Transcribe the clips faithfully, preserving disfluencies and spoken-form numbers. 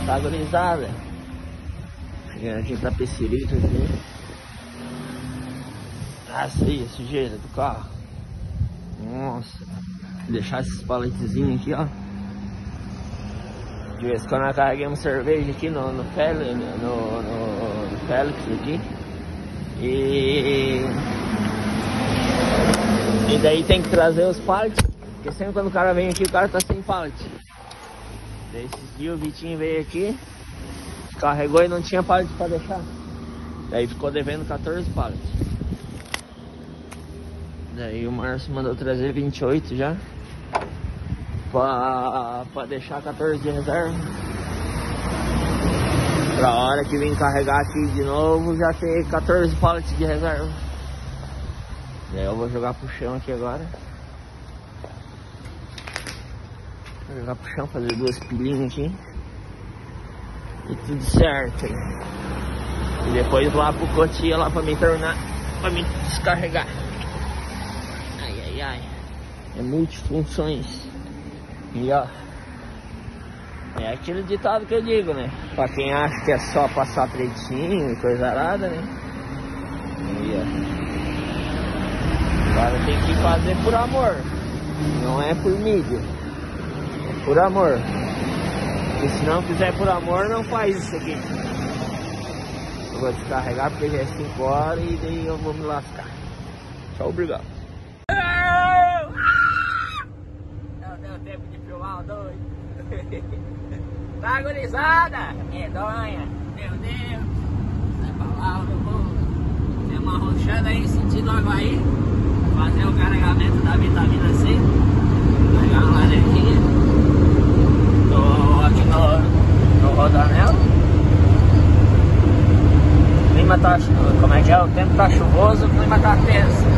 Tá, gurizada? Chegando aqui pra Pecerica aqui. Nossa, aí a sujeira do carro. Nossa. Vou deixar esses paletezinhos aqui, ó. De vez em quando nós carregamos cerveja aqui no, no, Félix, no, no, no Félix aqui. E... E daí tem que trazer os pallets. Porque sempre quando o cara vem aqui, o cara tá sem pallet. Daí esses dias o Vitinho veio aqui, carregou e não tinha pallet pra deixar. Daí ficou devendo quatorze pallets. Daí o Márcio mandou trazer vinte e oito já. Pra, pra deixar quatorze de reserva. Pra hora que vim carregar aqui de novo já ter quatorze pallets de reserva. Daí eu vou jogar pro chão aqui agora. Vou jogar pro chão, fazer duas pilinhas aqui. E tudo certo. E depois lá pro Cotia lá pra me tornar, pra me descarregar. Ai, ai, ai. É multifunções. E ó, é aquele ditado que eu digo, né? Pra quem acha que é só passar pretinho e coisa arada, né? E ó, agora tem que fazer por amor. Não é por mídia. É por amor. Porque se não quiser por amor, não faz isso aqui. Eu vou descarregar porque já é cinco horas e daí eu vou me lascar. Tchau, obrigado. Não deu tempo de filmar o doido. Tá, gurizada? Medonha. Meu Deus. Sai pra lá, meu povo. Tem uma rochada aí, sentido Aguaí. Fazer o carregamento da vitamina C. Pegar uma laranjinha. Tô aqui no, no Rodanel. O clima tá... Como é que é? O tempo tá chuvoso, o clima tá tenso.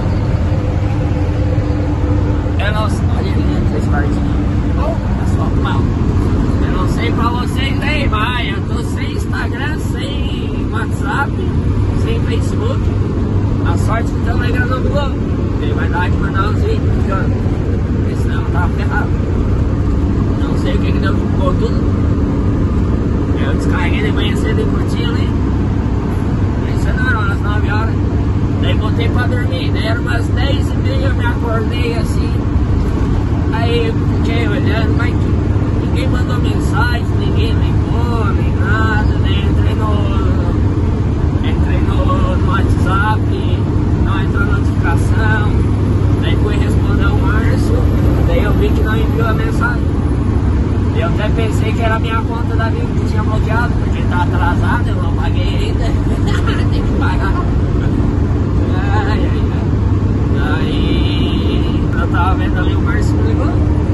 Eu não sei... Olha ali, três quartinhos. Pessoal, mal. Eu não sei pra vocês aí, vai. Eu tô sem Instagram, sem WhatsApp, sem Facebook. A sorte que estamos ligando no Globo. Ele vai dar de mandar uns vídeos, porque senão eu tava ferrado. Não sei o que que deu, ficou tudo. Eu descarreguei de manhã cedo e curti ali. Isso não era umas nove horas. Daí voltei pra dormir. Daí era umas dez e meia, eu me acordei assim. Aí eu fiquei olhando, mas ninguém mandou mensagem, ninguém ligou, nem nada. Daí entrei no, entrei no, no WhatsApp, não entrou notificação. Daí fui responder o Márcio, daí eu vi que não enviou a mensagem. Eu até pensei que era a minha conta da Vivo que tinha bloqueado, porque tá atrasado, eu não paguei ainda. Tem que pagar. Ai, ai, ai. Aí eu tava vendo ali, o Márcio me ligou.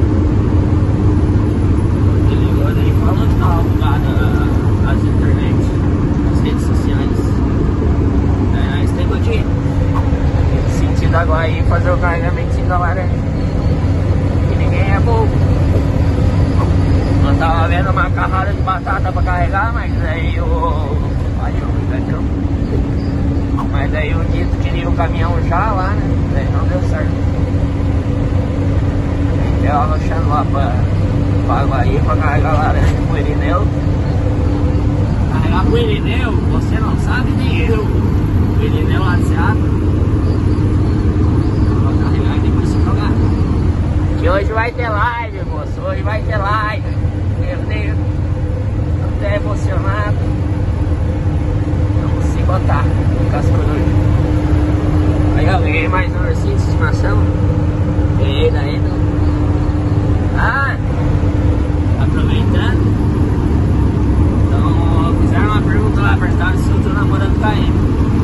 Ele ligou e falou que tava bugada as internet, as redes sociais. Aí nós temos aqui sentido Aguaí fazer o carregamento da laranja. Que ninguém é bobo. Eu tava vendo uma carrada de batata pra carregar, mas aí o... Aí o... Mas aí o Dito queria o caminhão já lá, né? Daí não deu certo. Eu alochando lá pra, pra Aguaí pra carregar laranja pro Irineu. Carregar pro Irineu, você não sabe nem eu. O Irineu lá de Seattle. Eu vou carregar e depois se jogar. Que hoje vai ter live, moço. Hoje vai ter live. Meu Deus. Tô até emocionado. Vamos se botar no cascudo. Aí eu ganhei mais um ursinho de estimação. Ganhei daí no... Ah, aproveitando. Então, fizeram uma pergunta lá, perguntaram se eu tô namorando com a Amy.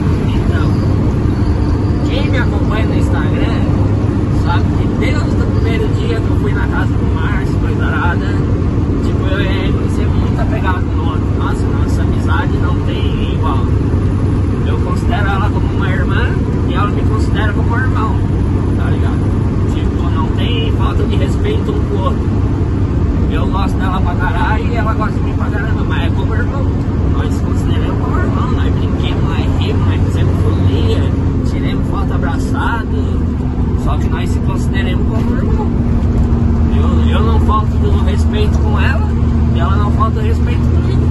Então, quem me acompanha no Instagram sabe que desde o primeiro dia que eu fui na casa do Márcio, coisa arada, tipo, eu e a Amy sempre muito apegado no outro. Nossa, nossa amizade não tem igual. Eu considero ela como uma irmã e ela me considera como um irmão, tá ligado? Tipo, não tem falta de respeito um com o outro. Eu gosto dela pra caralho e ela gosta de mim pra caramba, mas é como irmão. Nós consideramos como irmão, nós brinquemos, nós rimos, nós fizemos folia, tiremos foto abraçado. Só que nós se consideramos como irmão. Eu, eu não falto do respeito com ela e ela não falta respeito comigo.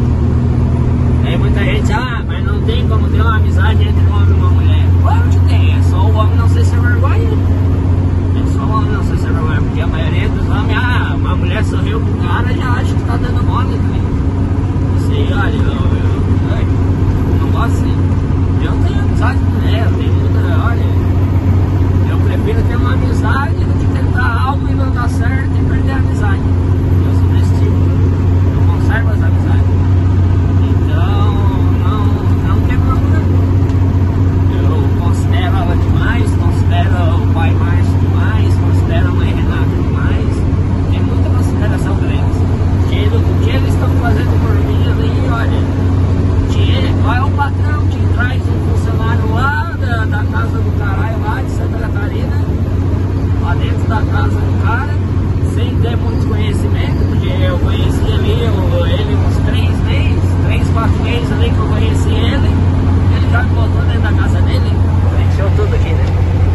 como ter uma amizade entre um homem e uma mulher. Claro que tem, é só o homem não ser sem vergonha. É só o homem não ser sem vergonha, porque a maioria dos homens, ah, uma mulher sorriu pro cara já acha que tá dando mole também. Você, olha, eu, eu, eu não gosto assim. Eu tenho amizade com mulher, eu tenho muita, olha, eu prefiro ter uma amizade do que tentar algo e não dar certo e perder a amizade. Eu sou desse tipo, eu conservo as amizades. Então, não, não tem problema. Eu considero ela demais, considero o pai Márcio demais, considero a mãe Renata demais. Tem muita consideração pra eles. Porque o que eles estão fazendo por mim ali, olha, dinheiro, qual é o patrão que traz um funcionário lá da, da casa do caralho, lá de Santa Catarina, lá dentro da casa do cara, sem ter muito conhecimento, porque eu conheci ali eu, ele uns três meses, três, quatro meses ali que eu conheci ele, ele já me botou dentro da casa dele, encheu tudo aqui, né?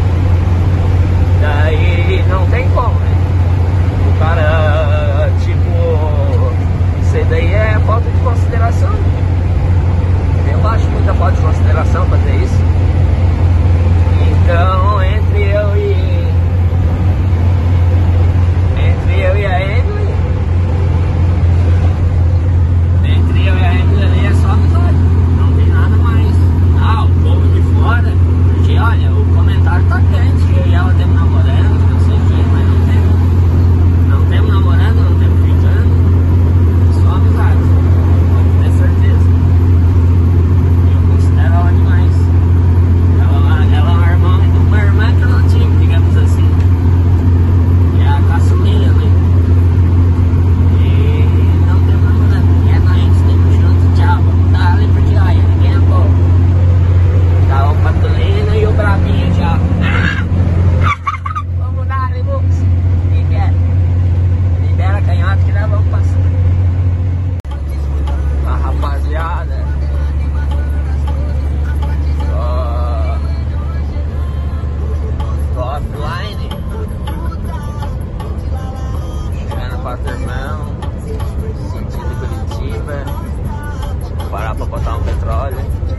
Daí não tem como, né? O cara, tipo, isso daí é falta de consideração. Eu acho muita falta de consideração fazer isso. Então, entre eu e entre eu e a Emily, entre eu e a Emily ali é só amizade, não tem nada mais. Ah, o povo de fora, porque olha, o comentário tá quente, eu e ela temos namorando, não sei o que, mas não temos. Não temos namorando, não temos ficando, é só amizade, pode ter certeza. Eu considero ela demais. Ela, ela é uma irmã, uma irmã que eu não tive, digamos assim. É a caçulinha ali. E não temos namorando. É nóis, estamos juntos, tchau. Vamos dar ali porque olha, ninguém é bom. Tá o Patolino e o Bravinho já. Vamos dar ali, Lux. Libera. Libera a canhota que nós vamos passar. A rapaziada. Ó. Tô offline. Chegando pra Irmão, sentido Curitiba, parar pra botar um petróleo.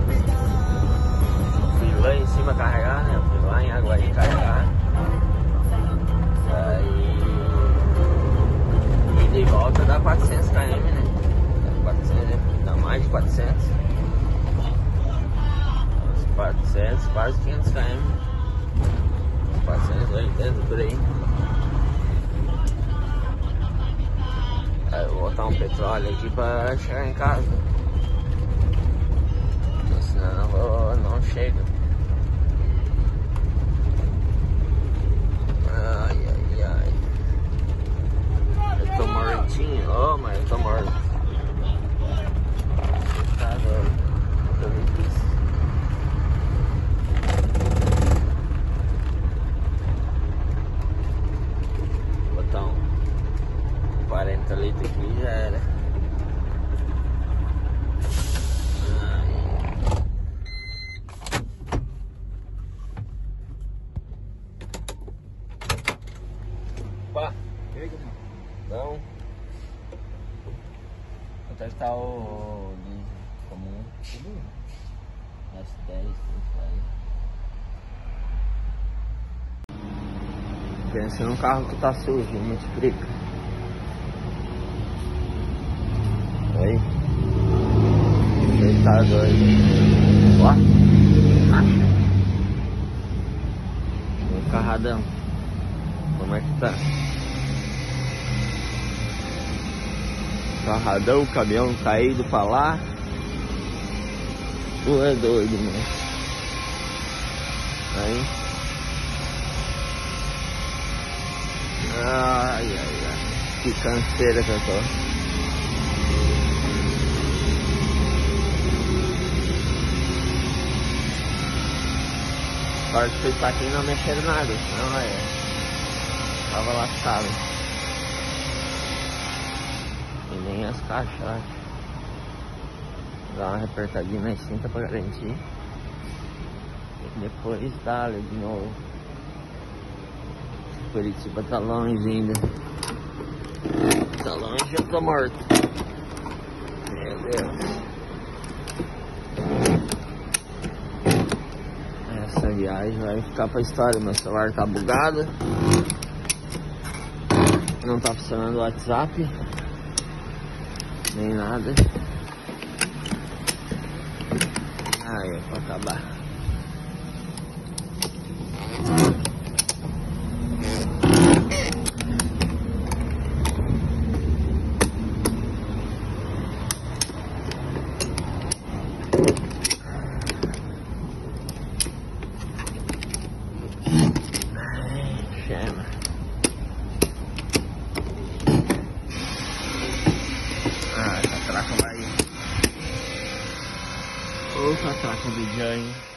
Fui lá em cima carregar, né? Fui lá em Aguaí carregar. Aí e de volta dá quatrocentos quilômetros, né? Dá, quatrocentos, dá mais de quatrocentos. Uns quatrocentos, quase quinhentos quilômetros. quatrocentos e oitenta por aí. Aí eu vou botar um petróleo aqui pra chegar em casa. Porque senão eu vou, não chego. Ai, ai, ai. Eu tô mortinho. Oh, mas eu tô morto. Tá doido. Eu tô meio triste. Vou botar um quarenta litros aqui já era. Opa! Não. Quanto é que tá o diesel comum? Comum? S dez, pensa num carro que tá sujo, multiplica. Aí. Ele tá doido. Ó. Acha. O carradão. Como é que tá? Carradão, o caminhão caído pra lá. Tu é doido, mano. Aí. Ai, ai, ai. Que canseira que eu tô. Sorte que foi aqui e não mexeram nada, senão é. Tava lascado. E nem as caixas, acho. Dá uma apertadinha na cinta pra garantir. E depois dá ali de novo. Curitiba tá longe ainda. Tá longe, eu tô morto. Meu Deus. viagem, vai ficar pra história. Meu celular tá bugado, não tá funcionando o WhatsApp, nem nada. Ai, é pra acabar. Chama. Ah, catraca vai. Ô, catraca do Johnny.